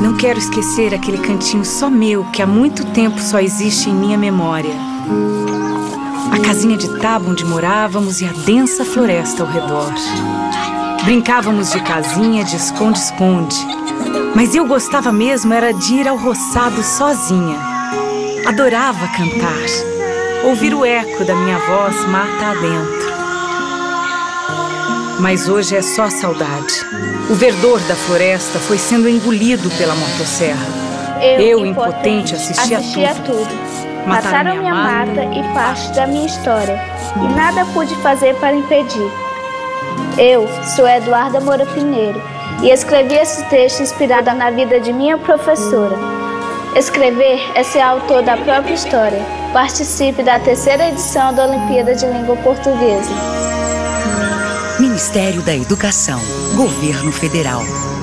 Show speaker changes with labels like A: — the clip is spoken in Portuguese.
A: Não quero esquecer aquele cantinho só meu que há muito tempo só existe em minha memória. A casinha de tábua onde morávamos e a densa floresta ao redor. Brincávamos de casinha, de esconde-esconde. Mas eu gostava mesmo era de ir ao roçado sozinha. Adorava cantar, ouvir o eco da minha voz mata adentro. Mas hoje é só saudade. O verdor da floresta foi sendo engolido pela motosserra. Eu impotente, assistia a tudo.
B: Mataram minha mata e parte da minha história, e nada pude fazer para impedir. Eu sou Eduarda Moura Pinheiro e escrevi esse texto inspirado na vida de minha professora. Escrever é ser autor da própria história. Participe da 3ª edição da Olimpíada de Língua Portuguesa.
C: Ministério da Educação, Governo Federal.